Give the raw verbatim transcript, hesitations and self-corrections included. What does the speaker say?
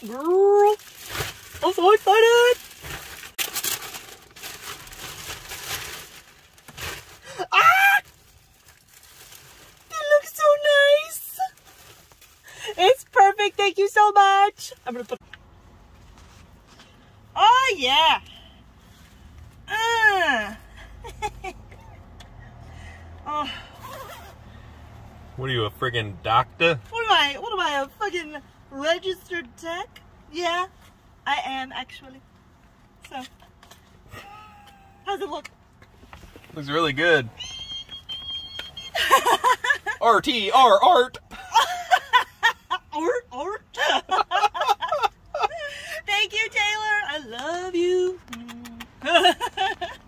girl. I'm so excited. Ah! It looks so nice. It's perfect. Thank you so much. I'm gonna put. Oh yeah. Uh. Oh. What are you, a friggin' doctor? What am I? What am I? A fucking registered tech? Yeah, I am actually. So, how's it look? Looks really good. R T R art. Art, art. Thank you, Taylor. I love you.